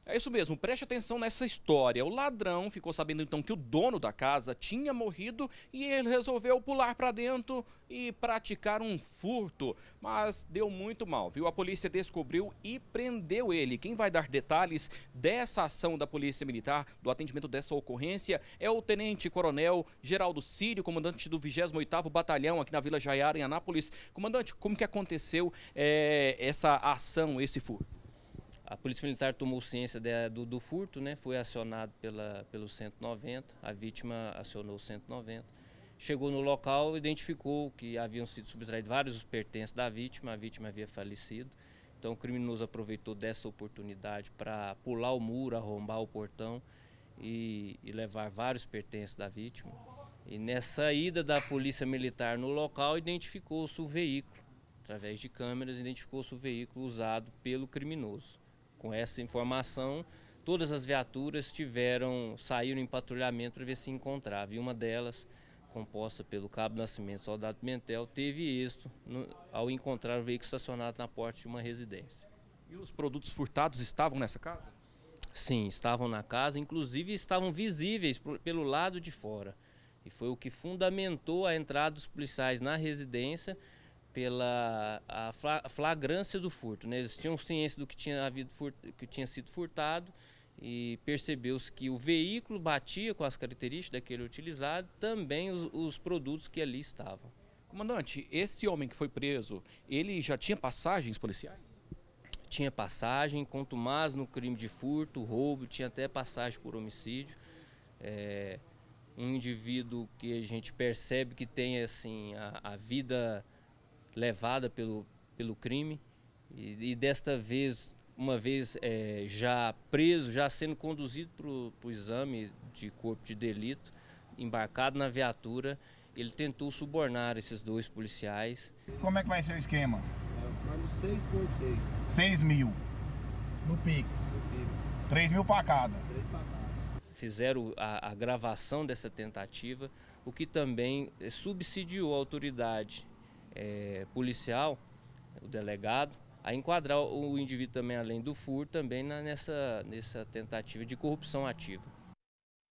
É isso mesmo, preste atenção nessa história. O ladrão ficou sabendo então que o dono da casa tinha morrido e ele resolveu pular para dentro e praticar um furto. Mas deu muito mal, viu? A polícia descobriu e prendeu ele. Quem vai dar detalhes dessa ação da Polícia Militar, do atendimento dessa ocorrência, é o Tenente-Coronel Geraldo Sírio, comandante do 28º Batalhão aqui na Vila Jaiara, em Anápolis. Comandante, como que aconteceu essa ação, esse furto? A Polícia Militar tomou ciência do furto, né? Foi acionado pelo 190, a vítima acionou o 190. Chegou no local, identificou que haviam sido subtraídos vários pertences da vítima, a vítima havia falecido. Então o criminoso aproveitou dessa oportunidade para pular o muro, arrombar o portão e levar vários pertences da vítima. E nessa ida da Polícia Militar no local, identificou-se o veículo, através de câmeras, identificou-se o veículo usado pelo criminoso. Com essa informação, todas as viaturas saíram em patrulhamento para ver se encontrava. E uma delas, composta pelo Cabo Nascimento Soldado Pimentel, teve êxito ao encontrar o veículo estacionado na porta de uma residência. E os produtos furtados estavam nessa casa? Sim, estavam na casa, inclusive estavam visíveis pelo lado de fora. E foi o que fundamentou a entrada dos policiais na residência, pela flagrância do furto, né? Eles tinham ciência do que tinha sido furtado e percebeu-se que o veículo batia com as características daquele utilizado, também os produtos que ali estavam. Comandante, esse homem que foi preso, ele já tinha passagens policiais? Tinha passagem, contumaz no crime de furto, roubo, tinha até passagem por homicídio. Um indivíduo que a gente percebe que tem assim a vida levada pelo crime e desta vez, uma vez já preso, já sendo conduzido para o exame de corpo de delito, embarcado na viatura, ele tentou subornar esses dois policiais. Como é que vai ser o esquema? Mando 6 por 6. 6 mil no Pix. 3 mil para cada. 3 para cada. Fizeram a gravação dessa tentativa, o que também subsidiou a autoridade policial, o delegado, a enquadrar o indivíduo também, além do furto, também nessa tentativa de corrupção ativa.